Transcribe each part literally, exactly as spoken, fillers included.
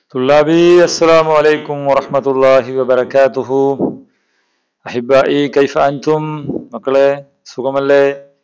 طلابي السلام عليكم ورحمة الله وبركاته. أحبائي كيف أنتم؟ مقلة سقم الله.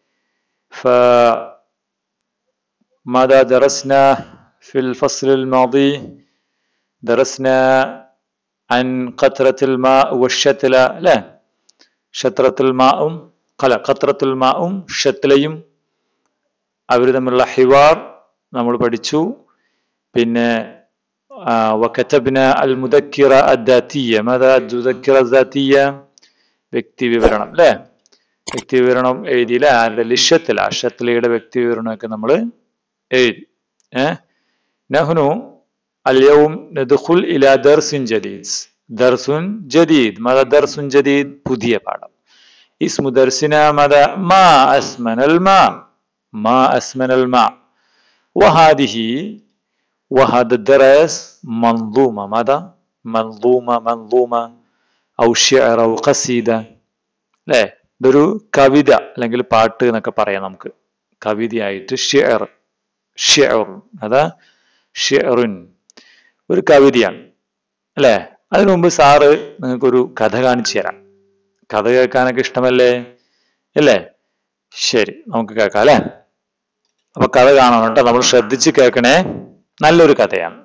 فماذا درسنا في الفصل الماضي؟ درسنا عن قطرة الماء والشتلة. لا شطرة الماء قال قطرة الماء شتلയും അവർ തമ്മിലുള്ള ഹിവാർ നമ്മൾ പഠിച്ചു. പിന്നെ وكتبنا المذكرة الذاتية. ماذا المذكرة الذاتية؟ വ്യക്തി വിവരണം അല്ലേ? വ്യക്തി വിവരണം എഴുതിയില്ല. ആരുടെ ലിഷത്തില ഷത്തിലയുടെ വ്യക്തി വിവരണമൊക്കെ നമ്മൾ എഴുതി. ഏഹ് നഹ്നു اليوم ندخل إلى درس جديد. درس جديد. ماذا درس جديد؟ പുതിയ പാഠം. اسم درسنا ماذا؟ ما أسمن الماء. ما أسمن الماء. وهذه وهذا الدرس منظومة. ماذا؟ منظومة منظومة أو شعر أو قصيدة. لا ഇതൊരു കവിത അല്ലെങ്കിൽ പാട്ട് എന്നൊക്കെ പറയാം. നമുക്ക് കവിതയായിട്ട് ഷിഅർ ഷിഅർ അതാ ഷിഅറുൻ ഒരു കവിതയാണ് അല്ലേ? അതിനു മുമ്പ് സാറ് നിങ്ങൾക്കൊരു കഥ കാണിച്ചു തരാം. കഥ കേൾക്കാനൊക്കെ ഇഷ്ടമല്ലേ അല്ലേ? ശരി, നമുക്ക് കേൾക്കാം അല്ലേ? അപ്പൊ കഥ കാണണം കേട്ടോ, നമ്മൾ ശ്രദ്ധിച്ച് കേൾക്കണേ. നല്ലൊരു കഥയാണ്.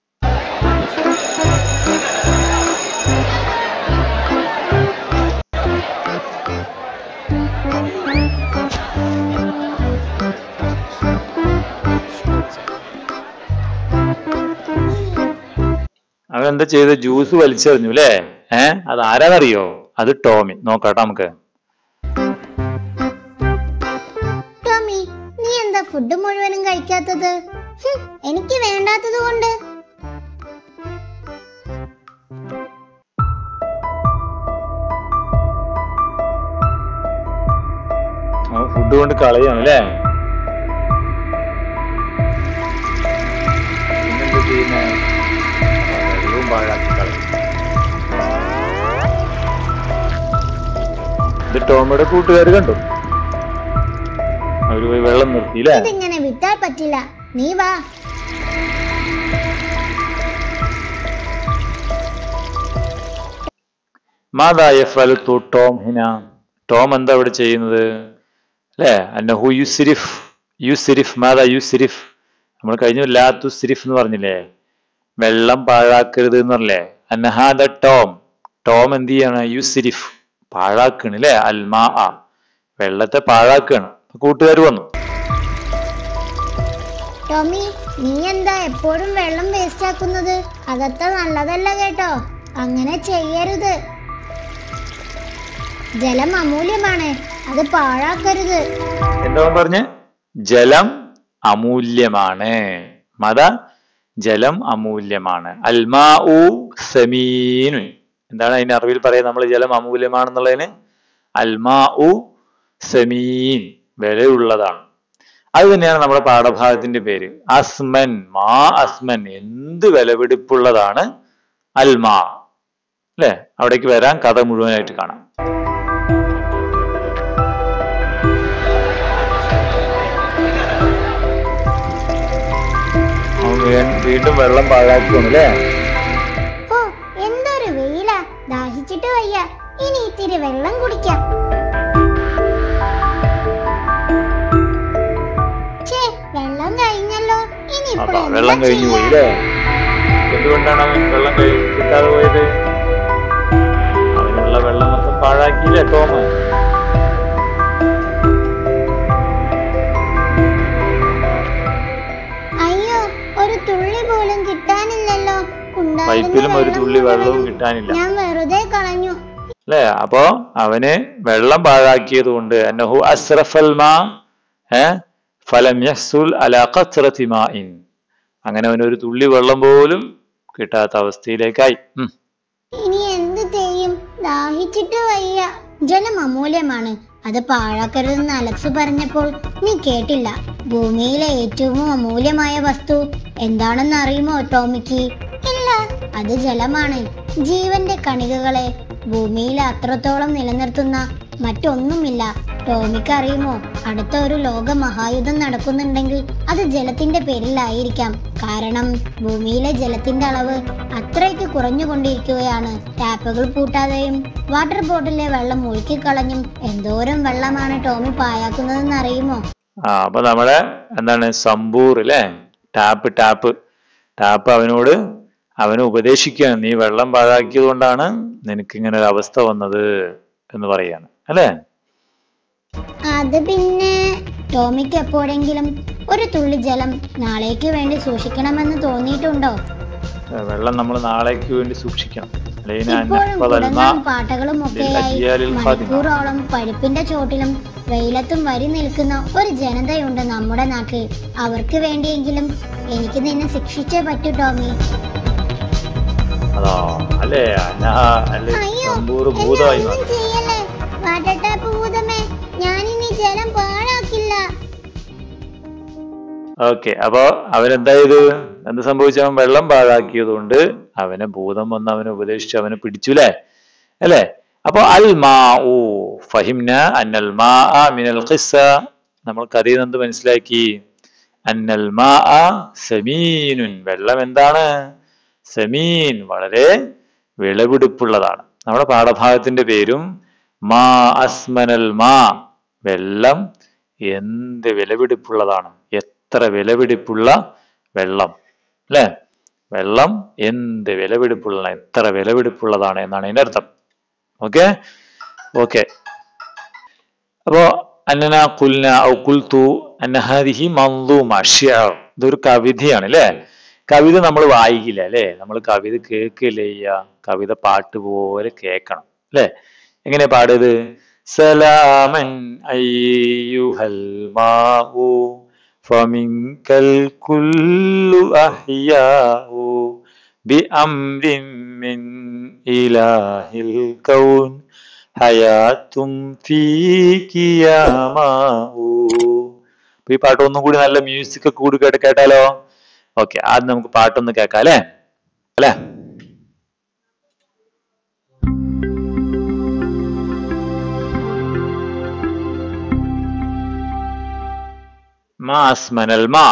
അവനെന്താ ചെയ്ത്? ജ്യൂസ് വലിച്ചെറിഞ്ഞു അല്ലേ? ഏഹ് അത് ആരാന്നറിയോ? അത് ടോമി. നോക്കാട്ടോ നമുക്ക്. ടോമി, നീ എന്താ ഫുഡ് മുഴുവനും കഴിക്കാത്തത്? എനിക്ക് വേണ്ടാത്തത് കൊണ്ട്. ഫുഡ് കൊണ്ട് കളയാണ് അല്ലേ? പിന്നെന്താ ചെയ്യുന്നേ? വെള്ളവും പാഴാക്കി കളയും. ഇത് ടോമിയുടെ കൂട്ടുകാർ കണ്ടു. അവര് പോയി വെള്ളം നിർത്തിയില്ലേ? ഇതിങ്ങനെ വിട്ടാൽ പറ്റില്ല, നീ വാ. മാതാ യഫ്അലു ടോം ഹിന. ടോം എന്താ ഇവിടെ ചെയ്യുന്നത് അല്ലേ? അന്നഹു യുസ്രിഫ്. യുസ്രിഫ് മാതാ യുസ്രിഫ്. നമ്മൾ കഴിഞ്ഞ ലാ തുസ്രിഫ് എന്ന് പറഞ്ഞില്ലേ? വെള്ളം പാഴാക്കരുത് എന്ന് പറഞ്ഞില്ലേ? അന്നഹാദ ടോം. ടോം എന്ത് ചെയ്യാണ്? യുസ്രിഫ് പാഴാക്കണ് അല്ലേ? അൽമാ വെള്ളത്തെ പാഴാക്കാണ്. കൂട്ടുകാർ വന്നു. ടോമി, നീ എന്താ എപ്പോഴും വെള്ളം വേസ്റ്റ് ആക്കുന്നത്? അതത്ര നല്ലതല്ല കേട്ടോ, അങ്ങനെ ചെയ്യരുത്. ജലം അമൂല്യമാണ്, അത് പാഴാക്കരുത്. എന്താ പറഞ്ഞ്? ജലം അമൂല്യമാണ്. മത ജലം അമൂല്യമാണ്. അൽമാ ഉ സമീനു. എന്താണ് അതിന്റെ അറിവിൽ പറയാ നമ്മൾ ജലം അമൂല്യമാണെന്നുള്ളതിന്? അൽമാ ഉ സമീൻ വിലയുള്ളതാണ്. അത് തന്നെയാണ് നമ്മുടെ പാഠഭാഗത്തിന്റെ പേര്. അസ്മൻ മാ അസ്മൻ എന്ത് വിലപിടിപ്പുള്ളതാണ് അൽമാ അല്ലെ? അവിടേക്ക് വരാൻ കഥ മുഴുവനായിട്ട് കാണാം. വീണ്ടും വെള്ളം പാഴാക്കുന്നു അല്ലേ? ഓ, എന്തൊരു വെയില, ദാഹിച്ചിട്ട് വയ്യ. ഇനി ഇത്തിരി വെള്ളം കുടിക്കാം. വെള്ളം കഴിഞ്ഞല്ലോ, ഇനി വെള്ളം കഴിഞ്ഞു പോയി അല്ലേ? എന്തുകൊണ്ടാണ് അവൻ വെള്ളം കിട്ടാതെ പോയത്? അവനുള്ള വെള്ളം മൊത്തം പാഴാക്കിയില്ലേ ടോം? അയ്യോ, ഒരു തുള്ളി പോലും കിട്ടാനില്ലല്ലോ. പൈപ്പിലും ഒരു തുള്ളി വെള്ളവും കിട്ടാനില്ല. ഞാൻ വെറുതെ കളഞ്ഞു അല്ലേ? അപ്പോ അവന് വെള്ളം പാഴാക്കിയത് കൊണ്ട് അന്നഹു അസ്റഫൽ മാ ഏഹ് ഫലം യഹ്സുൽ അലാ ഖത്റതി മാഇൻ. അങ്ങനെ അവനൊരു തുള്ളി വെള്ളം പോലും കിട്ടാത്ത അവസ്ഥയിലേക്കായി. ഇനി എന്ത് ചെയ്യും? ദാഹിച്ചിട്ട് വയ്യ. ജലം അമൂല്യമാണ്, അത് പാഴാക്കരുതെന്ന് അലക്സ് പറഞ്ഞപ്പോൾ നീ കേട്ടില്ല. ഭൂമിയിലെ ഏറ്റവും അമൂല്യമായ വസ്തു എന്താണെന്ന് അറിയുമോ ടോമിക്ക്? ഇല്ല. അത് ജലമാണ്. ജീവന്റെ കണികകളെ ഭൂമിയിൽ അത്രത്തോളം നിലനിർത്തുന്ന മറ്റൊന്നുമില്ല. ടോമിക്ക് അറിയുമോ, അടുത്ത ഒരു ലോക മഹായുദ്ധം നടക്കുന്നുണ്ടെങ്കിൽ അത് ജലത്തിന്റെ പേരിലായിരിക്കാം. കാരണം ഭൂമിയിലെ ജലത്തിന്റെ അളവ് അത്രയ്ക്ക് കുറഞ്ഞുകൊണ്ടിരിക്കുകയാണ്. ടാപ്പുകൾ പൂട്ടാതെയും വാട്ടർ ബോട്ടിലെ വെള്ളം ഒഴുക്കിക്കളഞ്ഞും എന്തോരം വെള്ളമാണ് ടോമി പാഴാക്കുന്നതെന്ന് അറിയുമോ? ആ അപ്പൊ നമ്മളെ എന്താണ് സമ്പൂർ അല്ലേ, ടാപ്പ് ടാപ്പ് ടാപ്പ് അവനോട് അവനെ ഉപദേശിക്കുകയാണ്, നീ വെള്ളം പാഴാക്കിയത് കൊണ്ടാണ് നിനക്ക് ഇങ്ങനെ ഒരു അവസ്ഥ വന്നത് എന്ന് പറയാണ് അല്ലേ. അത് പിന്നെ ടോമിക്ക് എപ്പോഴെങ്കിലും ഒരു തുള്ളി ജലം നാളേക്ക് വേണ്ടി സൂക്ഷിക്കണമെന്ന് തോന്നിയിട്ടുണ്ടോ? വെള്ളം നമ്മൾ നാളേക്ക് വേണ്ടി സൂക്ഷിക്കണം. ഇപ്പോഴും കുടങ്ങളും പാട്ടകളും ഒക്കെയായി മണിക്കൂറോളം പഴുപ്പിന്റെ ചോട്ടിലും വെയിലത്തും വരി നിൽക്കുന്ന ഒരു ജനതയുണ്ട് നമ്മുടെ നാട്ടിൽ. അവർക്ക് വേണ്ടിയെങ്കിലും എനിക്ക് നിന്നെ ശിക്ഷിച്ചേ പറ്റൂ ടോമി. ഞാനിനി ജലം പാഴാക്കില്ല. ഓക്കെ, അപ്പൊ അവരെന്താ ചെയ്തു, എന്ത് സംഭവിച്ചു? അവൻ വെള്ളം പാഴാക്കിയത് കൊണ്ട് അവനെ ഭൂതം വന്ന് അവനെ ഉപദേശിച്ചു, അവനെ പിടിച്ചുല്ലേ അല്ലേ. അപ്പൊ അൽ മാ ഊ ഫഹിംന അന്നൽ മാ മിനൽ ഖിസ്സ, നമ്മൾ കഥയിൽ നിന്ന് എന്ത് മനസ്സിലാക്കി? അന്നൽ മാ സമീനുൻ, വെള്ളം എന്താണ്? സമീൻ, വളരെ വിളവെടുപ്പുള്ളതാണ്. നമ്മുടെ പാഠഭാഗത്തിന്റെ പേരും മാ അസ്മനൽ മാ, വെള്ളം എന്ത് വിലപിടിപ്പുള്ളതാണ്, എത്ര വിലപിടിപ്പുള്ള വെള്ളം അല്ലെ. വെള്ളം എന്ത് വിലപിടിപ്പുള്ള എത്ര വിലപിടിപ്പുള്ളതാണ് എന്നാണ് അതിന്റെ അർത്ഥം. ഓക്കെ ഓക്കെ അപ്പോ അന്നന കുൽന ഔ കുൽതു അന്ന ഹാദിഹി മൻദൂമ ശിഅർ, ഇതൊരു കവിതയാണ് അല്ലേ. കവിത നമ്മൾ വായിക്കില്ല അല്ലേ, നമ്മൾ കവിത കേൾക്കില്ല ചെയ്യുക, കവിത പാട്ട് പോലെ കേൾക്കണം അല്ലേ. എങ്ങനെ പാടിയത്? സലാമൻ അയ്യുഹൽ മാഉ ഫമിൻകൽ കുല്ലു അഹ്യാഉ ബിഅംരിൻ മിൻ ഇലാഹിൽ കൗൻ ഹയാത്തും ഫീകി യാ മാഉ. ഈ പാട്ട് ഒന്നും കൂടി നല്ല മ്യൂസിക് ഒക്കെ കൂടി കേട്ട് കേട്ടാലോ? ഓക്കെ, ആദ്യം നമുക്ക് പാട്ടൊന്ന് കേൾക്കാം അല്ലേ അല്ലേ. ما أسمن الماء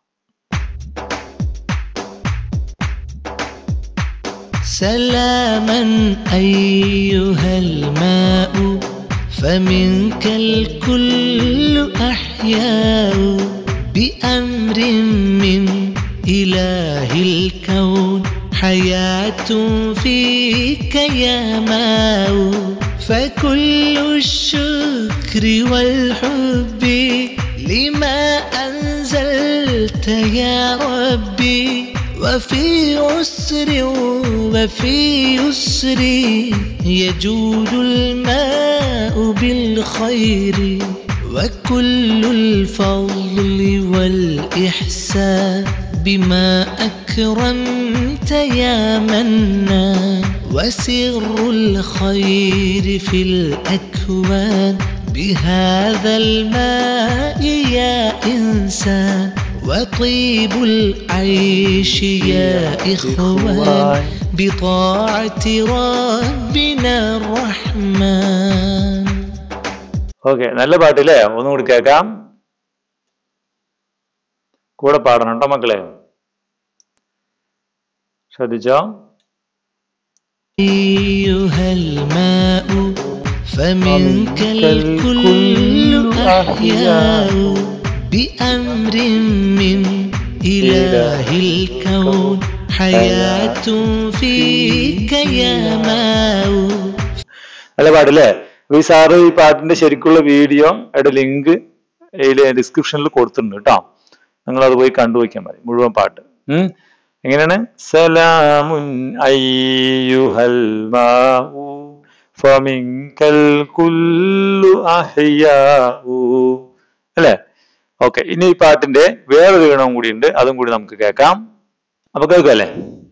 سلاما أيها الماء فمنك الكل أحياء بأمر من إله الكون حياة فيك يا ماء فكل الشكر والحب لما أنزلت يا ربي وفي عسر وفي يسر يجود الماء بالخير وكل الفضل والإحسان بما أكرمت يا منان وسر الخير في الأكوان بهذا الماء يا إنسان وطيب العيش يا إخوان بطاعة ربنا الرحمن. ഓക്കെ, നല്ല പാട്ടില്ലേ, ഒന്നുകൂടി കേൾക്കാം. കൂടെ പാടണം കേട്ടോ മക്കളെ, ശ്രദ്ധിച്ചോ. أيها الماء فمنك الكل أحياء بأمر من إله الكون حياة فيك يا ماء. നല്ല പാടില്ലേ. ഈ സാറ് ഈ പാട്ടിന്റെ ശരിക്കുള്ള വീഡിയോ ആയിട്ട് ലിങ്ക് ഇതില് ഡിസ്ക്രിപ്ഷനിൽ കൊടുത്തിട്ടുണ്ട് കേട്ടോ, നിങ്ങൾ അത് പോയി കണ്ടുവയ്ക്കാൻ മതി മുഴുവൻ പാട്ട്. ഉം എങ്ങനെയാണ്? സലാമുൻ അയ്യുഹൽ മാഉ ഫമിൻകൽ കുല്ലു അഹ്യാഉ അല്ലേ. ഓക്കെ, ഇനി ഈ പാട്ടിന്റെ വേറൊരു ഈണവും കൂടി ഉണ്ട്, അതും കൂടി നമുക്ക് കേൾക്കാം. അപ്പൊ കേൾക്കല്ലേ?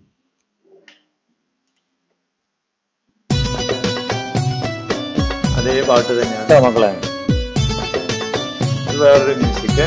അതേ പാട്ട് തന്നെയാണ് മക്കളെ, വേറൊരു മ്യൂസിക്.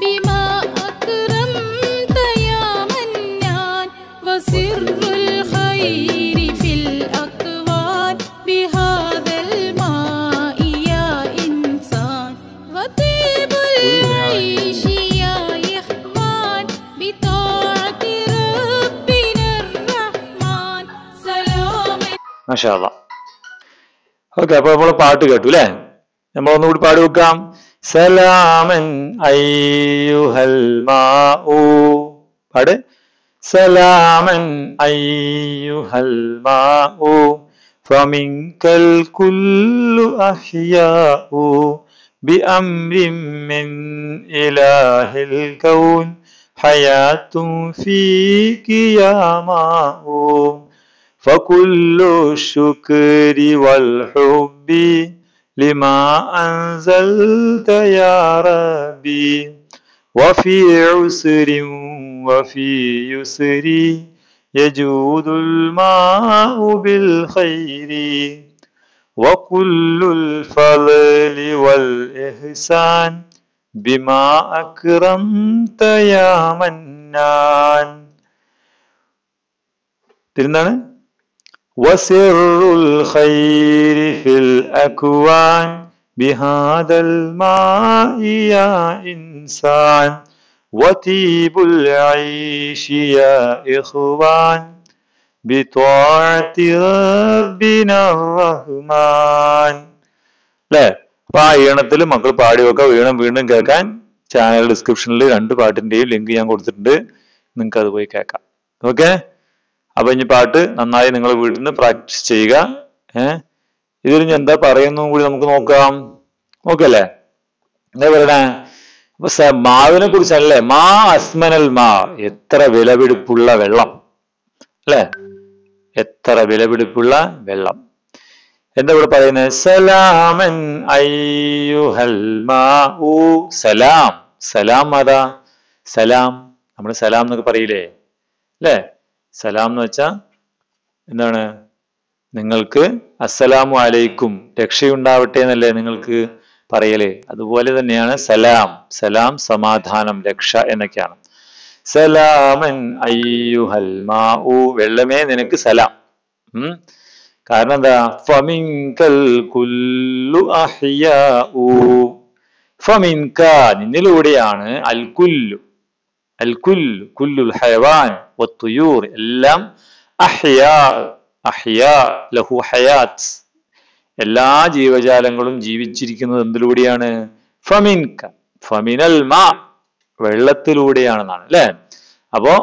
بما أكرمت يا منان وسر الخير في الأكوان بهذا الماء يا إنسان وطيب العيش يا إخوان بطاعة ربنا الرحمن سلام. മാഷാ അല്ലാഹ്. ഓക്കെ, അപ്പൊ നമ്മള് പാട്ട് കേട്ടു അല്ലേ? നമ്മൾ ഒന്നുകൂടി പാടി വെക്കാം. സലാമൻ അയ്യുഹൽ മാഉ. പാട്. സലാമൻ അയ്യുഹൽ മാഉ ഫമിൻകൽ കുല്ലു അഹ്യാഉ ബിഅംരിൻ മിൻ ഇലാഹിൽ കൗൻ ഹയാത്തുൻ ഫീകി യാ മാഉ فكل الشكر والحب لما أنزلت يا ربي وفي عسر وفي يسر يجود الماء بالخير وكل الفضل والإحسان بما أكرمت يا منان. തിരുന്നാണ് وسر الخير في الأكوان بهذا الماء يا إنسان وطيب العيش يا إخوان بطاعة ربنا الرحمن. അല്ലേ? അപ്പൊ ആ ഈണത്തിൽ മക്കൾ പാടി വെക്കുക. വീണ്ടും വീണ്ടും കേൾക്കാൻ ചാനൽ ഡിസ്ക്രിപ്ഷനിൽ രണ്ട് പാട്ടിന്റെയും ലിങ്ക് ഞാൻ കൊടുത്തിട്ടുണ്ട്. നിങ്ങൾക്ക് അത് പോയി കേൾക്കാം. ഓക്കെ, അപ്പൊ ഇനി പാട്ട് നന്നായി നിങ്ങൾ വീട്ടിൽ നിന്ന് പ്രാക്ടീസ് ചെയ്യുക. ഏഹ് ഇതിൽ ഇനി എന്താ പറയുന്നതും കൂടി നമുക്ക് നോക്കാം. നോക്കല്ലേ? എന്താ പറയണേ? അപ്പൊ മാവിനെ കുറിച്ചല്ലേ. മാ അസ്മനൽ മാ, എത്ര വിലപിടിപ്പുള്ള വെള്ളം അല്ലെ? എത്ര വിലപിടിപ്പുള്ള വെള്ളം. എന്താ ഇവിടെ പറയുന്നത്? സലാമൻ അയ്യുഹൽ മാഉ. സലാം. സലാം അതാ സലാം. നമ്മള് സലാം എന്നൊക്കെ പറയില്ലേ അല്ലേ? സലാം എന്ന് വെച്ചാ എന്താണ്? നിങ്ങൾക്ക് അസ്സലാമു അലൈക്കും, രക്ഷയുണ്ടാവട്ടെ എന്നല്ലേ നിങ്ങൾക്ക് പറയല്. അതുപോലെ തന്നെയാണ് സലാം. സലാം സമാധാനം, രക്ഷ എന്നൊക്കെയാണ്. സലാമൻ അയ്യുഹൽ മാഉ, വെള്ളമേ നിനക്ക് സലാം. ഉം കാരണം എന്താ? ഫമിൻകൽ കുല്ലു അഹ്യാഉ. ഫമിൻക, നിന്നിലൂടെയാണ്. അൽ കുല്ലു, അൽ കുല്ലു, കുല്ലുൽ ഹയവാൻ വത്തുയൂർ, എല്ലാം അഹ്യാ, അഹ്യാ ലഹു ഹയാത്ത്, എല്ലാ ജീവജാലങ്ങളും ജീവിച്ചിരിക്കുന്നത് എന്തിലൂടെയാണ്? ഫമിൻക, ഫമിനൽ മാ, വെള്ളത്തിലൂടെയാണെന്നാണ് അല്ലെ? അപ്പോ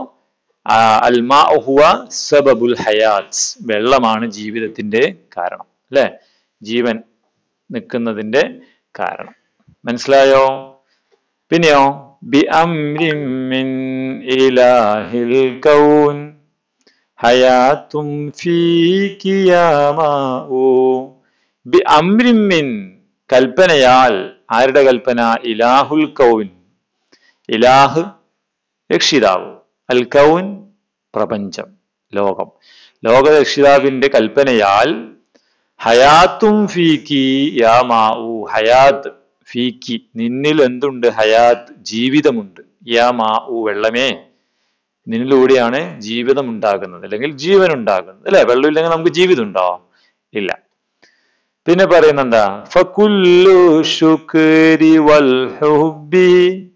അൽ മാ ഹുവ സബബുൽ ഹയാത്ത്, വെള്ളമാണ് ജീവിതത്തിന്റെ കാരണം അല്ലെ? ജീവൻ നിൽക്കുന്നതിന്റെ കാരണം. മനസ്സിലായോ? പിന്നെയോ ബിഅംരിൻ മിൻ ഇലാഹിൽ കൗൻ ഹയാത്തും ഫീകി യാ മാഉ. ബിഅംരിൻ മിൻ, കൽപ്പനയാൽ. ആരുടെ കൽപ്പന? ഇലാഹുൽ കൗൻ, ഇലാഹ് രക്ഷിതാവ്, അൽ കൗൻ പ്രപഞ്ചം, ലോകം, ലോക രക്ഷിതാവിന്റെ കൽപ്പനയാൽ ഹയാത്തും ഫീകി യാ മാഉ, ഹയാത്ത് ഫീക്കി, നിന്നിൽ എന്തുണ്ട്? ഹയാത്ത്, ജീവിതമുണ്ട്. യാ മാഉ, വെള്ളമേ, നിന്നിലൂടെയാണ് ജീവിതം ഉണ്ടാകുന്നത്, അല്ലെങ്കിൽ ജീവൻ ഉണ്ടാകുന്നത് അല്ലെ? വെള്ളമില്ലെങ്കിൽ നമുക്ക് ജീവിതം ഉണ്ടോ? ഇല്ല. പിന്നെ പറയുന്ന എന്താ? ഫകുല്ലു ശുക്രി വൽ ഹുബ്ബി.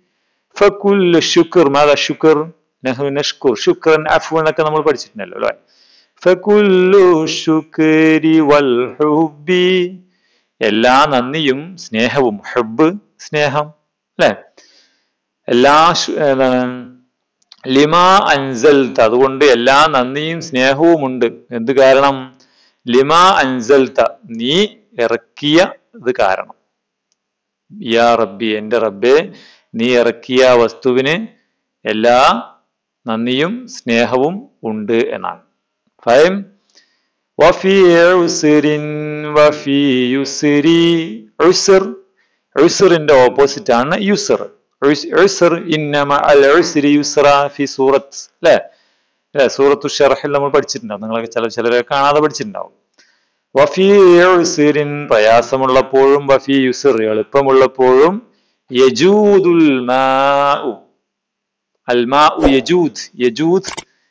ഫകുല്ലു ശുക്ർ, മാദാ ശുക്ർ? നഹ്നു നഷ്കുർ ശുക്രൻ അഫ്വൻ എന്നൊക്കെ നമ്മൾ പഠിച്ചിട്ടുണ്ടല്ലോ അല്ലെ? ഫകുല്ലു ശുക്രി വൽ ഹുബ്ബി, എല്ലാ നന്ദിയും സ്നേഹവും. ഹുബ്, സ്നേഹം അല്ലെ? എല്ലാ എന്താണ്? ലിമാ അൻസൽത, അതുകൊണ്ട് എല്ലാ നന്ദിയും സ്നേഹവും ഉണ്ട്. എന്ത് കാരണം? ലിമാ അൻസൽത, നീ ഇറക്കിയ ഇത് കാരണം. യാ റബ്ബി, എന്റെ റബ്ബേ, നീ ഇറക്കിയ വസ്തുവിന് എല്ലാ നന്ദിയും സ്നേഹവും ഉണ്ട് എന്നാണ്. ഫൈം വഫി ഉസ്രിൻ വഫി യുസ്രി. ഉസ്ർ, ഉസ്റിന്റെ ഓപ്പോസിറ്റ് ആണ് യുസ്ർ. ഉസ്ർ ഇന്ന മഅൽ ഉസ്രി യുസ്റ ഫി സൂറത്ത് അല്ലേ? സൂറത്തു ശർഹിൽ നമ്മൾ പഠിച്ചിട്ടുണ്ടാവും. നിങ്ങളൊക്കെ ചില ചിലരെ കാണാതെ പഠിച്ചിട്ടുണ്ടാവും. വഫി ഉസ്രിൻ, പ്രയാസമുള്ളപ്പോഴും, വഫി യുസ്ർ, എളുപ്പമുള്ളപ്പോഴും, യജൂദുൽ മാഉ, അൽ മാഉ യജൂദ്, യജൂദ്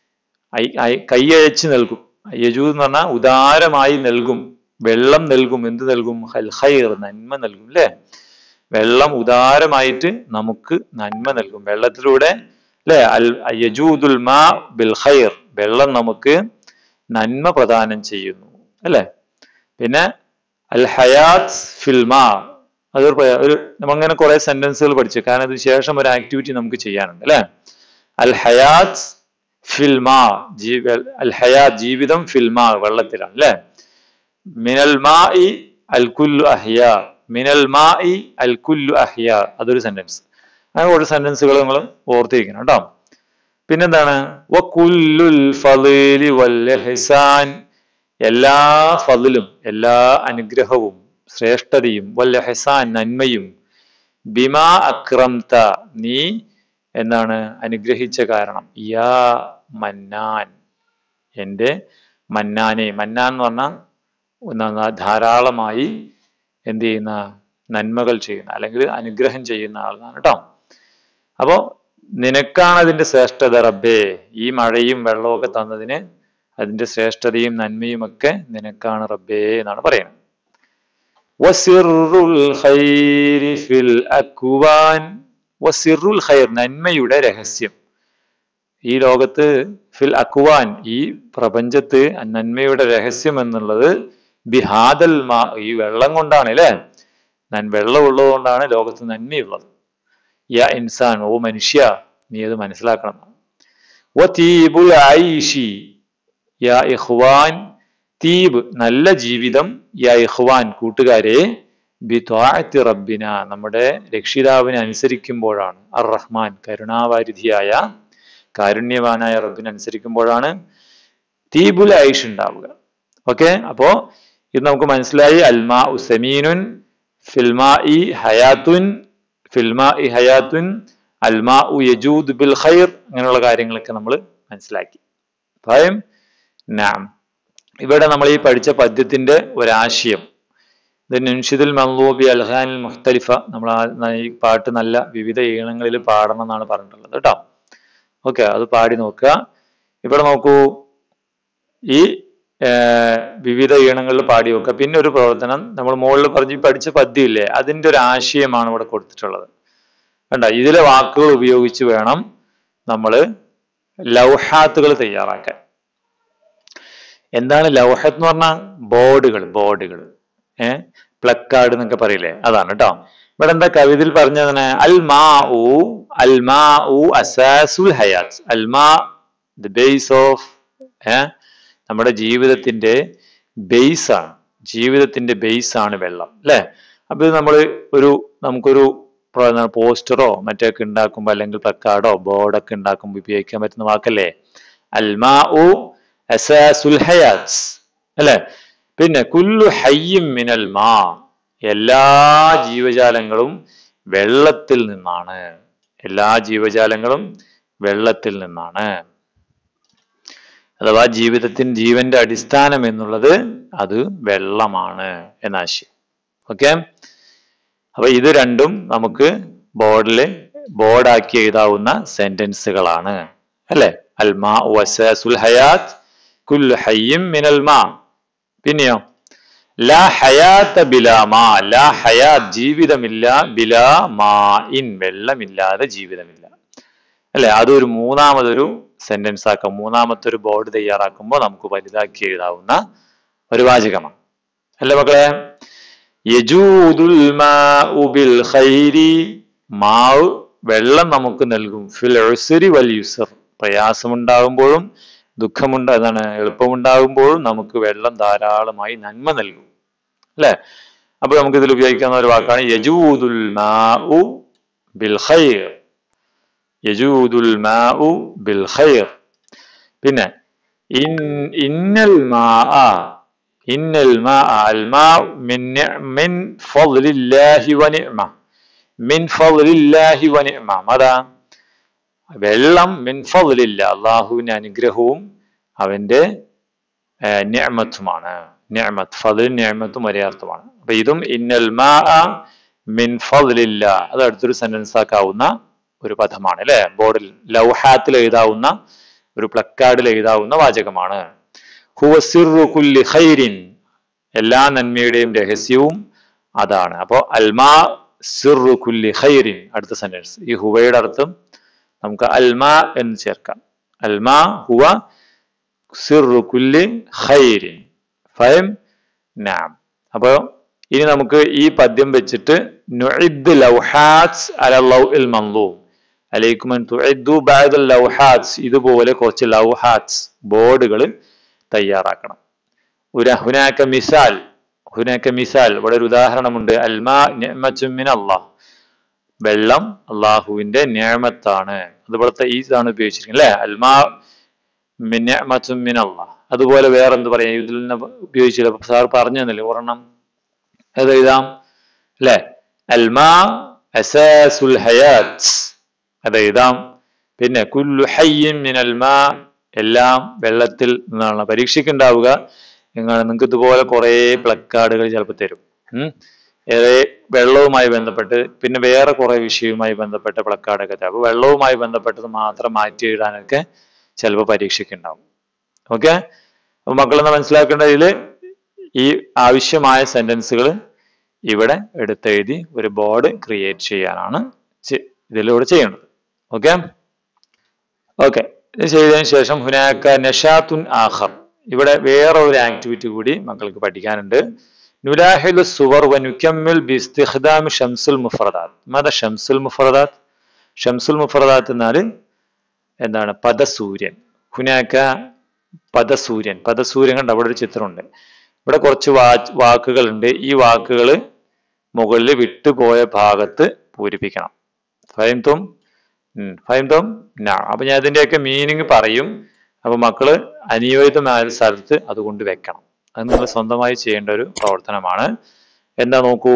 കൈയഴച്ച് നൽകും. യജൂദ് എന്ന് പറഞ്ഞാൽ ഉദാരമായി നൽകും, വെള്ളം നൽകും. എന്ത് നൽകും? അൽ ഖൈർ, നന്മ നൽകും. അല്ലെ, വെള്ളം ഉദാരമായിട്ട് നമുക്ക് നന്മ നൽകും വെള്ളത്തിലൂടെ. അല്ലെ, അൽ യജൂദുൽ മാ ബിൽ ഖൈർ, വെള്ളം നമുക്ക് നന്മ പ്രദാനം ചെയ്യുന്നു. അല്ലെ, പിന്നെ അൽ ഹയാത്ത് ഫിൽ മാ, അതൊരു ഒരു നമ്മളിങ്ങനെ കുറെ സെന്റൻസുകൾ പഠിച്ചു, കാരണം ഇതിന് ശേഷം ഒരു ആക്ടിവിറ്റി നമുക്ക് ചെയ്യാനുണ്ട്. അല്ലെ, അൽ ഹയാത്ത് ഫിൽ മാ, അൽ ഹയാത്ത് ജീവിതം, ഫിൽ മാ വെള്ളത്തിലാണ്. അല്ലെ, മിനൽ മാഇ അൽ കുല്ലു അഹ്യാ, മിനൽ മാഇ അൽ കുല്ലു അഹ്യാ, അതൊരു സെന്റൻസ്. അങ്ങനെ ഒരു സെന്റൻസുകൾ നിങ്ങൾ ഓർത്തിരിക്കണം കേട്ടോ. പിന്നെന്താണ്? വകുല്ലുൽ ഫളീലി വൽ ഇഹ്സാൻ, എല്ലാ ഫളിലും എല്ലാ അനുഗ്രഹവും ശ്രേഷ്ഠതയും, വൽ ഇഹ്സാൻ നന്മയും, ബിമാ അക്രംത നീ എന്താണ് അനുഗ്രഹിച്ച കാരണം, യാ മന്നാൻ എൻ്റെ മന്നാനെ, മന്നാൻ എന്ന് പറഞ്ഞാൽ ധാരാളമായി എന്ത് ചെയ്യുന്ന, നന്മകൾ ചെയ്യുന്ന അല്ലെങ്കിൽ അനുഗ്രഹം ചെയ്യുന്ന ആളാണ് കേട്ടോ. അപ്പോ നിനക്കാണ് അതിന്റെ ശ്രേഷ്ഠത റബ്ബേ, ഈ മഴയും വെള്ളവും ഒക്കെ തന്നതിന് അതിന്റെ ശ്രേഷ്ഠതയും നന്മയും ഒക്കെ നിനക്കാണ് റബ്ബേ എന്നാണ് പറയുന്നത്. വസിറുൽ ഖൈരി ഫിൽ അക്വാൻ, വസിറുൽ ഖൈർ നന്മയുടെ രഹസ്യം ഈ ലോകത്ത്, ഫിൽ അക്വാൻ ഈ പ്രപഞ്ചത്ത് നന്മയുടെ രഹസ്യം എന്നുള്ളത് ബിഹാദൽ മാ, ഈ വെള്ളം കൊണ്ടാണ്. അല്ലെ, ഞാൻ വെള്ളം ഉള്ളത് കൊണ്ടാണ് ലോകത്ത് നന്മയുള്ളത്. യാ ഇൻസാൻ, ഓ മനുഷ്യ നീ അത് മനസ്സിലാക്കണം. വതീബുൽ ഐഷി യാ ഇഖ്വാൻ, തീബ് നല്ല ജീവിതം, യാ ഇഖ്വാൻ കൂട്ടുകാരെ, ബി ത്വാഅത്തി റബ്ബിന നമ്മുടെ രക്ഷിതാവിനെ അനുസരിക്കുമ്പോഴാണ്, അർ റഹ്മാൻ കരുണാവാരിധിയായ കാരുണ്യവാനായ റബ്ബിനെ അനുസരിക്കുമ്പോഴാണ് തീബുൽ ഐഷ് ഉണ്ടാവുക. ഓക്കെ, അപ്പോ ഇത് നമുക്ക് മനസ്സിലായി. അൽമാ ഉ സമീനുൻ ഫിൽമാ ഇ ഹയാത്തുൻ, ഫിൽമാ ഇ ഹയാത്തുൻ, അൽമാ ഉ യജൂദ് ബിൽ ഖൈർ, അങ്ങനെയുള്ള കാര്യങ്ങളൊക്കെ നമ്മൾ മനസ്സിലാക്കി. ഫഹം? നഅം. ഇവിടെ നമ്മൾ ഈ പഠിച്ച പദ്യത്തിന്റെ ഒരാശയം, ഇത് നുൻഷിദുൽ മൻലൂബി അൽഹാനിൽ മുഖ്തലിഫ, നമ്മൾ ഈ പാട്ട് നല്ല വിവിധ ഈണങ്ങളിൽ പാടണം എന്നാണ് പറഞ്ഞിട്ടുള്ളത് കേട്ടോ. ഓക്കെ, അത് പാടി നോക്കുക. ഇവിടെ നോക്കൂ, ഈ വിവിധ ഈണങ്ങളിൽ പാടി വെക്കുക. പിന്നെ ഒരു പ്രവർത്തനം നമ്മൾ മുകളിൽ പറഞ്ഞ് പഠിച്ച പദ്യമില്ലേ, അതിന്റെ ഒരു ആശയമാണ് ഇവിടെ കൊടുത്തിട്ടുള്ളത്. കണ്ട, ഇതിലെ വാക്കുകൾ ഉപയോഗിച്ച് വേണം നമ്മൾ ലൗഹാത്തുകൾ തയ്യാറാക്കാൻ. എന്താണ് ലൗഹത്ത് എന്ന് പറഞ്ഞാൽ? ബോർഡുകൾ, ബോർഡുകൾ ഏഹ് പ്ലക്കാർഡ് എന്നൊക്കെ പറയില്ലേ, അതാണ് കേട്ടോ. ഇവിടെ എന്താ കവിതയിൽ പറഞ്ഞതിന്? അൽ മാ ഉ അൽ മാ ഉ അസാസുൽ ഹയാത്ത്, അൽ മാ ദി ബേസ് ഓഫ്, ഏഹ് നമ്മുടെ ജീവിതത്തിന്റെ ബേസ് ആണ്, ജീവിതത്തിന്റെ ബേസ് ആണ് വെള്ളം. അല്ലെ, അപ്പൊ ഇത് നമ്മൾ ഒരു നമുക്കൊരു പോസ്റ്ററോ മറ്റൊക്കെ ഉണ്ടാക്കുമ്പോൾ അല്ലെങ്കിൽ പ്ലക്കാർഡോ ബോർഡൊക്കെ ഉണ്ടാക്കുമ്പോൾ ഉപയോഗിക്കാൻ പറ്റുന്ന വാക്കല്ലേ അൽ മാ ഉ അസാസുൽ ഹയാത്ത്. അല്ലെ, പിന്നെ കുല്ലു ഹയ്യിൻ മിനൽ മാ, എല്ലാ ജീവജാലങ്ങളും വെള്ളത്തിൽ നിന്നാണ്, എല്ലാ ജീവജാലങ്ങളും വെള്ളത്തിൽ നിന്നാണ്. അഥവാ ജീവിതത്തിന് ജീവന്റെ അടിസ്ഥാനം എന്നുള്ളത് അത് വെള്ളമാണ് എന്നാശയം. ഓക്കെ, അപ്പൊ ഇത് രണ്ടും നമുക്ക് ബോർഡിൽ ബോർഡാക്കി എഴുതാവുന്ന സെന്റൻസുകളാണ്. അല്ലെ, അൽ മാ വസാസുൽ ഹയാത്ത് കുല്ലു ഹയ്യിൻ മിനൽ മാ. പിന്നെയോ ലാ ഹയാത്ത ബിലാ മാ, ലാ ഹയാത്ത് ജീവിതമില്ല, ബിലാ മാ ഇൻ വെള്ളമില്ലാതെ ജീവിതമില്ല. അല്ലെ, അതൊരു മൂന്നാമതൊരു സെന്റൻസ് ആക്കാം. മൂന്നാമത്തെ ഒരു ബോർഡ് തയ്യാറാക്കുമ്പോൾ നമുക്ക് വലുതാക്കി എഴുതാവുന്ന ഒരു വാചകമാണ്. അല്ലേ മക്കളെ? യജൂദുൽ മാഉ ബിൽ ഖൈരി, മാവ് വെള്ളം നമുക്ക് നൽകും, ഫിൽ ഉസ്രി വൽ യുസ്ർ, പ്രയാസമുണ്ടാകുമ്പോഴും ദുഃഖമുണ്ട് അതാണ് എളുപ്പമുണ്ടാകുമ്പോഴും നമുക്ക് വെള്ളം ധാരാളമായി നന്മ നൽകും. അല്ലെ, അപ്പൊ നമുക്ക് ഇതിൽ ഉപയോഗിക്കാവുന്ന ഒരു വാക്കാണ് യജൂദുൽ മാഉ ബിൽ ഖൈർ, യജൂദുൽ മാഉ ബിൽ ഖൈർ. പിന്നെ ഇൻ ഇന്നൽ മാഅ, ഇന്നൽ മാഅ അൽ മാഉ മിൻ മിൻ ഫളില്ലാഹി വ നിഅമ, മിൻ ഫളില്ലാഹി വ നിഅമ, അതാ വെള്ളം മിൻ ഫളില്ല, അള്ളാഹുവിന്റെ അനുഗ്രഹവും അവന്റെ നിഅമത്തുമാണ്. നിഅമത്ത് ഫളിൽ നിഅമത്തും ഒരേ അർത്ഥമാണ്. അപ്പൊ ഇതും ഇന്നൽ മാഅ മിൻ ഫളില്ല. അത് അടുത്തൊരു സെന്റൻസ് ആക്കാവുന്ന ഒരു പദമാണ് അല്ലെ. ബോർഡിൽ ലൗഹാത്തിൽ എഴുതാവുന്ന ഒരു പ്ലക്കാർഡിൽ എഴുതാവുന്ന വാചകമാണ്. ഹുവ സിർറു കുല്ലി ഖൈരിൻ, എല്ലാ നന്മയുടെയും രഹസ്യവും അതാണ്. അപ്പോ അൽമാ സിർറു കുല്ലി ഖൈരിൻ അടുത്ത സെന്റൻസ്. ഈ ഹുവയുടെ അർത്ഥം നമുക്ക് അൽമാ എന്ന് ചേർക്കാം. അൽമാ ഹുവ സിർറു കുല്ലി ഖൈരിൻ. ഫഹം? നഅം. അപ്പോ ഇനി നമുക്ക് ഈ പദ്യം വെച്ചിട്ട് നുഇദ് ലൗഹാത്ത് അല ലൗഇൽ മൻളൂം അലൈക്കും അൻ തുഇദ്ദു ബഅദ ലൗഹാത്ത്, ഇതുപോലെ കുറച്ച് ലൗഹാത്ത് ബോർഡുകൾ തയ്യാറാക്കണം. ഒരു ഹുനാക മിസാൽ, ഹുനാക മിസാൽ ഇവിടെ ഒരു ഉദാഹരണമുണ്ട്. അൽമാ നിഅമത്തുൻ മിൻ അല്ലാഹ്, വെള്ളം അള്ളാഹുവിന്റെ നിഅമത്താണ്. അതുപോലത്തെ ഈ ഇതാണ് ഉപയോഗിച്ചിരിക്കുന്നത് അല്ലെ. അൽമാ നിഅമത്തുൻ മിൻ അല്ലാഹ്. അതുപോലെ വേറെ എന്ത് പറയാം, ഇതിൽ നിന്ന് ഉപയോഗിച്ചില്ല, സാർ പറഞ്ഞു തന്നില്ലേ ഒരെണ്ണം, അത് എഴുതാം അല്ലെ. അൽമാ അസാസുൽ ഹയാത്ത്, അത് എഴുതാം. പിന്നെ കുല്ലു ഹയ്യിൻ മിനൽ മാ, എല്ലാം വെള്ളത്തിൽ നിന്നാണ്. പരീക്ഷയ്ക്കുണ്ടാവുക നിങ്ങൾ നിങ്ങൾക്ക് ഇതുപോലെ കുറെ പ്ലക്കാർഡുകൾ ചിലപ്പോൾ തരും. ഉം ഏറെ വെള്ളവുമായി ബന്ധപ്പെട്ട് പിന്നെ വേറെ കുറെ വിഷയവുമായി ബന്ധപ്പെട്ട പ്ലക്കാർഡൊക്കെ തരും. അപ്പൊ വെള്ളവുമായി ബന്ധപ്പെട്ടത് മാത്രം മാറ്റി എഴുതാനൊക്കെ ചിലപ്പോൾ പരീക്ഷയ്ക്കുണ്ടാവും. ഓക്കെ, അപ്പൊ മക്കളെന്ന് മനസ്സിലാക്കേണ്ട ഇതിൽ ഈ ആവശ്യമായ സെന്റൻസുകൾ ഇവിടെ എടുത്തെഴുതി ഒരു ബോർഡ് ക്രിയേറ്റ് ചെയ്യാനാണ് ഇതിലൂടെ ചെയ്യേണ്ടത്. ഓക്കെ ഓക്കെ ഇത് ചെയ്തതിനു ശേഷം ഹുനാക നഷാത്തുൻ ആഖർ, ഇവിടെ വേറെ ഒരു ആക്ടിവിറ്റി കൂടി മക്കൾക്ക് പഠിക്കാനുണ്ട്. നുലാഹിലു സുവർ വ നുകമ്മിൽ ബിസ്തിഖ്ദാം ഷംസുൽ മുഫറദാത്ത്. മത ഷംസുൽ മുഫറദാത്ത്, ഷംസുൽ മുഫറദാത്ത് എന്നാൽ എന്താണ്? പദസൂര്യൻ. ഹുനാക പദസൂര്യൻ, പദസൂര്യൻ കണ്ട അവിടെ ഒരു ചിത്രമുണ്ട്. ഇവിടെ കുറച്ച് വാ വാക്കുകളുണ്ട്. ഈ വാക്കുകൾ മുകളിൽ വിട്ടുപോയ ഭാഗത്ത് പൂരിപ്പിക്കണം. ഫഹിംതും? ഫഹിംതും? നാ. അപ്പൊ ഞാൻ ഇതിന്റെയൊക്കെ മീനിങ് പറയും. അപ്പൊ മക്കള് അനുയോജ്യമായ സ്ഥലത്ത് അതുകൊണ്ട് വെക്കണം. അത് നിങ്ങൾ സ്വന്തമായി ചെയ്യേണ്ട ഒരു പ്രവർത്തനമാണ്. എന്താ നോക്കൂ,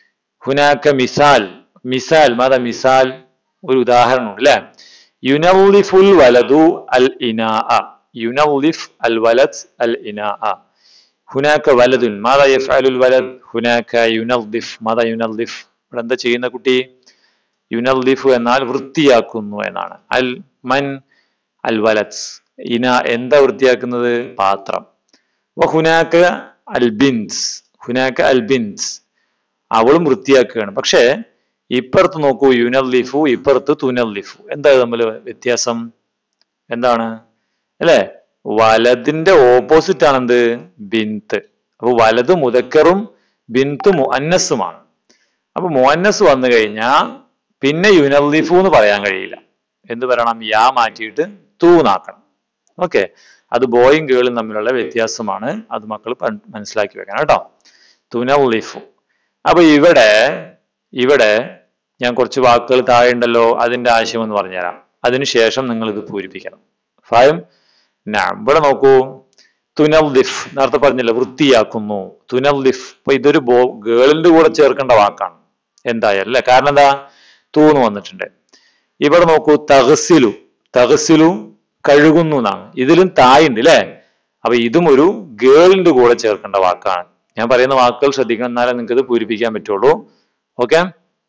ഹുനാക മിസാൽ. മിസാൽ മത മിസാൽ ഒരു ഉദാഹരണമുണ്ട് അല്ലെ. യുനൗലിഫുൽ വലദു അൽ ഇനാ, യുനൗലിഫ് അൽ വലദ് അൽ ഇനാ. ഹുനാക വലദുൻ മാദാ യഫ്അലുൽ വലദ്, ഹുനാക യുനദ്ദിഫ് മാദാ യുനദ്ദിഫ്. ഇവിടെ എന്താ ചെയ്യുന്ന കുട്ടി? യുനദ്ദിഫു എന്നാൽ വൃത്തിയാക്കുന്നു എന്നാണ്. അൽ മൻ അൽ വലദ്, ഇന എന്താ വൃത്തിയാക്കുന്നത്? പാത്രം. ഹുനാക അൽ ബിൻസ്, ഹുനാക അൽ ബിൻസ് അവളും വൃത്തിയാക്കുകയാണ്. പക്ഷെ ഇപ്പുറത്ത് നോക്കൂ, യുനദ്ദിഫു, ഇപ്പുറത്ത് തുനദ്ദിഫു. എന്താ തമ്മിൽ വ്യത്യാസം? എന്താണ് അല്ലെ? വലതിന്റെ ഓപ്പോസിറ്റ് ആണ് എന്ത്? ബിന്ത്. അപ്പൊ വലത് മുദക്കറും ബിന്ത് മുഅന്നസുമാണ്. അപ്പൊ മുഅന്നസ് വന്നു കഴിഞ്ഞാൽ പിന്നെ യുനദ്ദിഫു എന്ന് പറയാൻ കഴിയില്ല. എന്ത് പറയണം? യാ മാറ്റിയിട്ട് തൂന്നാക്കണം. ഓക്കെ, അത് ബോയും ഗേളും തമ്മിലുള്ള വ്യത്യാസമാണ്. അത് മക്കൾ മനസ്സിലാക്കി വെക്കണം കേട്ടോ. തുനദ്ദിഫു. അപ്പൊ ഇവിടെ ഇവിടെ ഞാൻ കുറച്ച് വാക്കുകൾ താഴെ ഉണ്ടല്ലോ, അതിന്റെ ആശയം എന്ന് പറഞ്ഞുതരാം. അതിനുശേഷം നിങ്ങൾ ഇത് പൂരിപ്പിക്കണം. ഫായം? നാം. ഇവിടെ നോക്കൂ, തുനദ്ദിഫ് നേരത്തെ പറഞ്ഞില്ല, വൃത്തിയാക്കുന്നു. തുനദ്ദിഫ്. അപ്പൊ ഇതൊരു ബോ ഗേളിന്റെ കൂടെ ചേർക്കേണ്ട വാക്കാണ് എന്തായാലും അല്ലെ. കാരണം എന്താ? തൂന്ന് വന്നിട്ടുണ്ട്. ഇവിടെ നോക്കൂ, തഗ്സിലു. തഗ്സിലു കഴുകുന്നു എന്നാണ്. ഇതിലും തായുണ്ട് അല്ലെ. അപ്പൊ ഇതും ഒരു ഗേളിന്റെ കൂടെ ചേർക്കേണ്ട വാക്കാണ്. ഞാൻ പറയുന്ന വാക്കുകൾ ശ്രദ്ധിക്കണം, എന്നാലേ നിങ്ങൾക്ക് ഇത് പൂരിപ്പിക്കാൻ പറ്റുള്ളൂ. ഓക്കെ,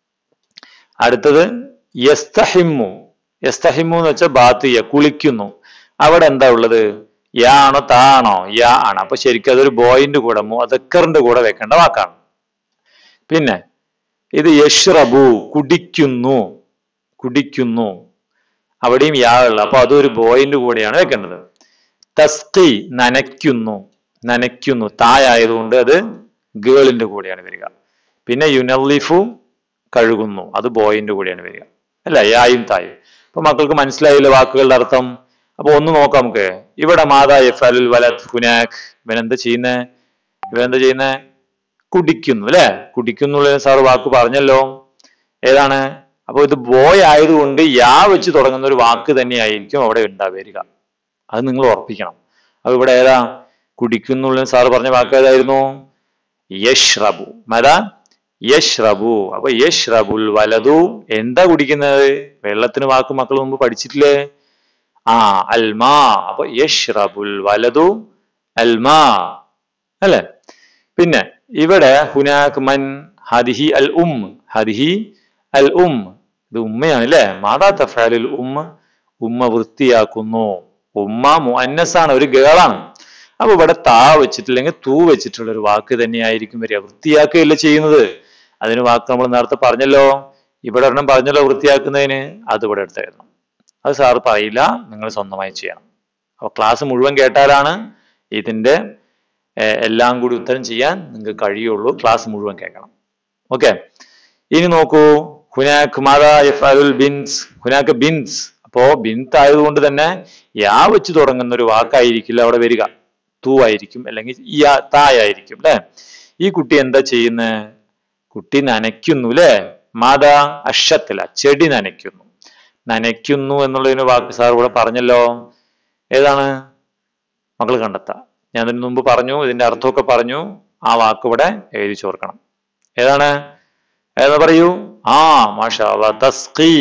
അടുത്തത് യസ്തഹിമ്മു. യസ്തഹിമ്മു എന്ന് വെച്ചാൽ ബാത്തിയ, കുളിക്കുന്നു. അവിടെ എന്താ ഉള്ളത്? യാ ആണോ താ ആണോ? യാ ആണ്. അപ്പൊ ശരിക്കും അതൊരു ബോയിന്റെ കൂടെ മുദക്കറിന്റെ കൂടെ വെക്കേണ്ട വാക്കാണ്. പിന്നെ ഇത് യഷ്റബു, കുടിക്കുന്നു. കുടിക്കുന്നു അവിടെയും യാ ഉള്ള, അപ്പൊ അതൊരു ബോയിന്റെ കൂടെയാണ് വെക്കേണ്ടത്. തസ്കി, നനയ്ക്കുന്നു. നനയ്ക്കുന്നു തായായതുകൊണ്ട് അത് ഗേളിന്റെ കൂടെയാണ് വരിക. പിന്നെ യുനദ്ദിഫു, കഴുകുന്നു, അത് ബോയിന്റെ കൂടെയാണ് വരിക അല്ല, യായും തായും. അപ്പൊ മക്കൾക്ക് മനസ്സിലായില്ല വാക്കുകളുടെ അർത്ഥം. അപ്പൊ ഒന്ന് നോക്കാം നമുക്ക്. ഇവിടെ മാതാ യഫ്അലുൽ വലദ് ഹുനാക്, ഇവനെന്താ ചെയ്യുന്നേ? ഇവനെന്താ ചെയ്യുന്നേ? കുടിക്കുന്നു അല്ലെ. കുടിക്കുന്നു സാർ വാക്ക് പറഞ്ഞല്ലോ. ഏതാണ്? അപ്പൊ ഇത് ബോയ് ആയതുകൊണ്ട് യാ വെച്ച് തുടങ്ങുന്ന ഒരു വാക്ക് തന്നെയായിരിക്കും അവിടെ ഉണ്ടാവുക. അത് നിങ്ങൾ ഉറപ്പിക്കണം. അപ്പൊ ഇവിടെ ഏതാ? കുടിക്കുന്നുള്ള സാറ് പറഞ്ഞ വാക്ക് ഏതായിരുന്നു? യഷ്റബു. മതാ യഷ്റബു. അപ്പൊ യഷ്റബുൽ വലദു എന്താ കുടിക്കുന്നത്? വെള്ളത്തിന് വാക്ക് മക്കൾ മുമ്പ് പഠിച്ചിട്ടില്ലേ? ആ അൽമാ. അപ്പൊ യഷ്റബുൽ വലദു അൽമാ അല്ലെ. പിന്നെ ഇവിടെ ഹുനാക് മൻ, ഹദിഹി അൽ ഉം. ഹദിഹി അൽ ഉം, ഇത് ഉമ്മയാണ് അല്ലേ. മാതാ തഫഅലുൽ ഉമ്മ, ഉമ്മ വൃത്തിയാക്കുന്നു. ഉമ്മ മുഅന്നസാണ്, ഒരു ഗേളാണ്. അപ്പൊ ഇവിടെ താ വെച്ചിട്ടില്ലെങ്കിൽ തൂ വെച്ചിട്ടുള്ള ഒരു വാക്ക് തന്നെയായിരിക്കും വരിക. വൃത്തിയാക്കുകയല്ല ചെയ്യുന്നത്. അതിന് വാക്ക് നമ്മൾ നേരത്തെ പറഞ്ഞല്ലോ, ഇവിടെ ഒരെണ്ണം പറഞ്ഞല്ലോ വൃത്തിയാക്കുന്നതിന്, അത് ഇവിടെ എടുത്തായിരുന്നു. അത് സാറ് പറയില്ല, നിങ്ങൾ സ്വന്തമായി ചെയ്യണം. അപ്പൊ ക്ലാസ് മുഴുവൻ കേട്ടാലാണ് ഇതിന്റെ എല്ലാം കൂടി ഉത്തരം ചെയ്യാൻ നിങ്ങൾക്ക് കഴിയുള്ളൂ. ക്ലാസ് മുഴുവൻ കേൾക്കണം. ഓക്കെ, ഇനി നോക്കൂ. ഹുനാക്ക് മാതാ യഫ്അലുൽ ബിൻസ്, ഹുനാക്ക് ബിൻസ്. അപ്പോ ബിൻത്ത് ആയതുകൊണ്ട് തന്നെ യാ വെച്ച് തുടങ്ങുന്ന ഒരു വാക്കായിരിക്കില്ല അവിടെ വരിക, തൂ ആയിരിക്കും, അല്ലെങ്കിൽ യാ തായായിരിക്കും അല്ലെ. ഈ കുട്ടി എന്താ ചെയ്യുന്നത്? കുട്ടി നനയ്ക്കുന്നു അല്ലെ. മാതാ അഷത്തില, ചെടി നനയ്ക്കുന്നു. നനയ്ക്കുന്നു എന്നുള്ളതിന് വാക്ക് സാർ ഇവിടെ പറഞ്ഞല്ലോ. ഏതാണ്? മക്കൾ കണ്ടെത്താം. ഞാൻ ഇതിനു മുമ്പ് പറഞ്ഞു, ഇതിന്റെ അർത്ഥമൊക്കെ പറഞ്ഞു. ആ വാക്ക് ഇവിടെ എഴുതി ചോർക്കണം. ഏതാണ്? ഏതാ പറയൂ? ആ മാഷാ അല്ലാഹ്, തസ്ഖി.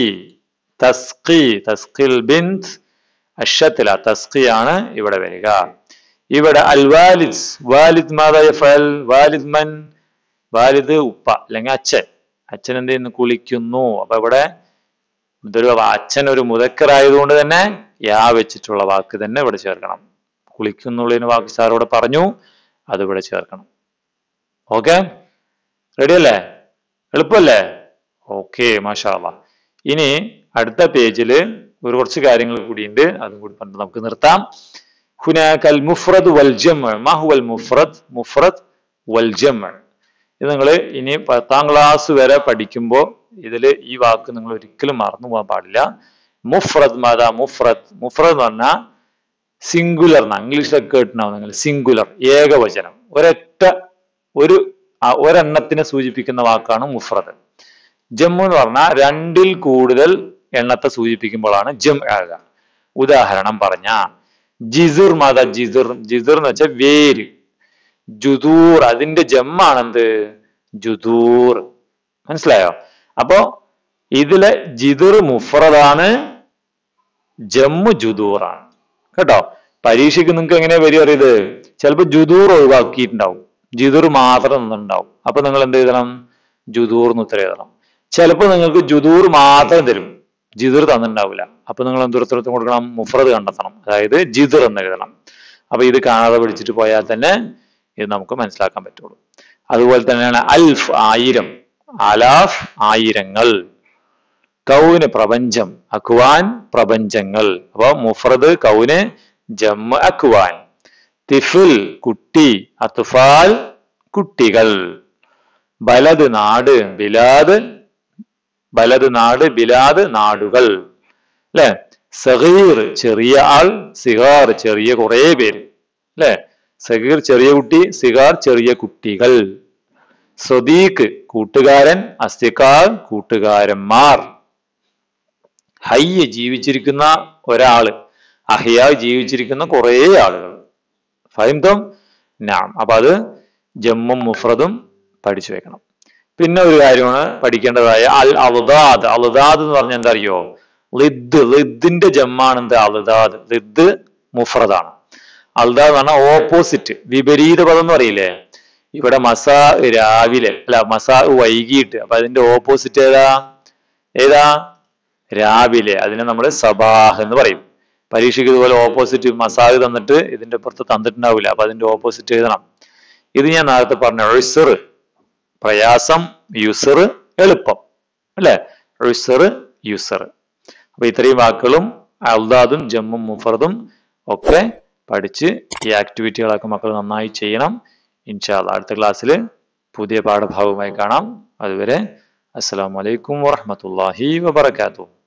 തസ്ഖി, തസ്ഖിൽ ബിൻത് അഷത്തില, തസ്ഖി ആണ് ഇവിടെ വരിക. ഇവിടെ അൽ വാലിദ്, വാലിദ് മാതാ യഫഅൽ, വാലിദ് മൻ, വാലിദ് ഉപ്പ അല്ലെങ്കിൽ അച്ഛൻ. അച്ഛൻ എന്ത് ചെയ്യുന്നു? കുളിക്കുന്നു. അപ്പൊ ഇവിടെ ഇതൊരു അച്ഛൻ ഒരു മുദക്കർ ആയതുകൊണ്ട് തന്നെ യാ വെച്ചിട്ടുള്ള വാക്ക് തന്നെ ഇവിടെ ചേർക്കണം. കുളിക്കുന്നുള്ളതിന് വാക്ക് സാർ ഇവിടെ പറഞ്ഞു, അത് ഇവിടെ ചേർക്കണം. ഓക്കെ, റെഡി അല്ലേ? എളുപ്പല്ലേ? ഓക്കെ, മാഷാ അല്ലാഹ്. ഇനി അടുത്ത പേജിൽ ഒരു കുറച്ച് കാര്യങ്ങൾ കൂടിയുണ്ട്, അതും കൂടി പറഞ്ഞിട്ട് നമുക്ക് നിർത്താം. ഹുനാകൽ മുഫ്രദ് വൽ ജംഅ്. മാ ഹുവൽ മുഫ്രദ്? മുഫ്രദ് വൽ ജംഅ് ഇത് നിങ്ങൾ ഇനി പത്താം ക്ലാസ് വരെ പഠിക്കുമ്പോൾ ഇതിൽ ഈ വാക്ക് നിങ്ങൾ ഒരിക്കലും മറന്നു പോകാൻ പാടില്ല. മുഫ്രദ് മാതാ മുഫ്രദ്. മുഫ്രദ് എന്ന് പറഞ്ഞാൽ സിംഗുലർ എന്നാണ് ഇംഗ്ലീഷിലൊക്കെ കേട്ടിട്ടുണ്ടാവും നിങ്ങൾ. സിംഗുലർ, ഏകവചനം, ഒരൊറ്റ ഒരു ഒരെണ്ണത്തിനെ സൂചിപ്പിക്കുന്ന വാക്കാണ് മുഫ്രദ്. ജംഅ് എന്ന് പറഞ്ഞാൽ രണ്ടിൽ കൂടുതൽ എണ്ണത്തെ സൂചിപ്പിക്കുമ്പോഴാണ് ജംഅ് ആകുക. ഉദാഹരണം പറഞ്ഞ ജിസുർ മാതാ ജിസുർ. ജിസുർ എന്ന് വെച്ചാൽ വേര്. ജുദൂർ, അതിന്റെ ജമ്മാണെന്ത്? ജുദൂർ. മനസ്സിലായോ? അപ്പോ ഇതിലെ ജിദുർ മുഫ്രദാണ്, ജമ്മു ജുദൂറാണ് കേട്ടോ. പരീക്ഷയ്ക്ക് നിങ്ങൾക്ക് എങ്ങനെയാ വരിക അറിയത്? ചിലപ്പോൾ ജുദൂർ ഒഴിവാക്കിയിട്ടുണ്ടാവും, ജിദുർ മാത്രം ഉണ്ടാവും. അപ്പൊ നിങ്ങൾ എന്ത് എഴുതണം? ജുദൂർ എന്ന് ഉത്തരം എഴുതണം. ചിലപ്പോൾ നിങ്ങൾക്ക് ജുദൂർ മാത്രം തരും, ജിദുർ തന്നിട്ടുണ്ടാവില്ല. അപ്പൊ നിങ്ങൾ എന്തുത്തരത്തും കൊടുക്കണം? മുഫ്രദ് കണ്ടെത്തണം, അതായത് ജിദുർ എന്ന് എഴുതണം. അപ്പൊ ഇത് കാണാതെ പഠിച്ചിട്ട് പോയാൽ തന്നെ ഇത് നമുക്ക് മനസ്സിലാക്കാൻ പറ്റുള്ളൂ. അതുപോലെ തന്നെയാണ് അൽഫ്, ആയിരം. അലാഫ്, ആയിരങ്ങൾ. കൗന്, പ്രപഞ്ചം. അക്വാൻ, പ്രപഞ്ചങ്ങൾ. അപ്പൊ മുഫ്രദ് കൗന്, ജംഅ് അക്വാൻ. തിഫിൽ, കുട്ടി. അത്ഫാൽ, കുട്ടികൾ. ബലദ്, നാട്. ബിലാദ്, ബലദ് നാട്. ബിലാദ്, നാടുകൾ. അല്ലെ. സഗീർ, ചെറിയ ആൾ. സിഗാർ, ചെറിയ കുറെ പേര്. അല്ലെ. സഗീർ ചെറിയ കുട്ടി, സിഗാർ ചെറിയ കുട്ടികൾ. സ്വദീഖ്, കൂട്ടുകാരൻ. അസ്തിഖാർ, കൂട്ടുകാരന്മാർ. ഹയ്യ്, ജീവിച്ചിരിക്കുന്ന ഒരാള്. അഹിയ, ജീവിച്ചിരിക്കുന്ന കുറെ ആളുകൾ. ഫഹിംതും? നഅം. അപ്പൊ അത് ജമ്മും മുഫ്രദും പഠിച്ചു വെക്കണം. പിന്നെ ഒരു കാര്യമാണ് പഠിക്കേണ്ടതായ അൽ അൽദാദ്. അൽദാദ് എന്ന് പറഞ്ഞാൽ എന്താ അറിയോ? ലിദ്. ലിദിന്റെ ജമ്മാണ് എന്ത്? അൽദാദ്. ലിദ് മുഫ്രദാണ്. അൽദാദ് എന്ന് പറഞ്ഞാൽ ഓപ്പോസിറ്റ്, വിപരീത പദം എന്ന് പറയില്ലേ? ഇവിടെ മസാ രാവിലെ, അല്ല മസാ വൈകിട്ട്. അപ്പൊ അതിന്റെ ഓപ്പോസിറ്റ് ഏതാ? ഏതാ? രാവിലെ. അതിനെ നമ്മൾ സബാഹ് എന്ന് പറയും. പരീക്ഷയ്ക്ക് ഇതുപോലെ ഓപ്പോസിറ്റ് മസാഹ് തന്നിട്ട് ഇതിന്റെ പുറത്ത് തന്നിട്ടുണ്ടാവില്ല. അപ്പൊ അതിന്റെ ഓപ്പോസിറ്റ് എഴുതണം. ഇത് ഞാൻ നേരത്തെ പറഞ്ഞ ഉസ്ർ, പ്രയാസം. യുസ്ർ, എളുപ്പം. അല്ലെ? ഉസ്ർ, യുസ്ർ. അപ്പൊ ഇത്രയും വാക്കുകളും അൽദാദും ജമ്മും മുഫ്രദും ഒക്കെ പഠിച്ച് ഈ ആക്ടിവിറ്റികളൊക്കെ മക്കൾ നന്നായി ചെയ്യണം. ഇൻഷാ അല്ലാഹ് അടുത്ത ക്ലാസ്സിൽ പുതിയ പാഠഭാഗവുമായി കാണാം. അതുവരെ അസ്സലാമു അലൈക്കും വറഹ്മത്തുള്ളാഹി വബറകാതുഹു.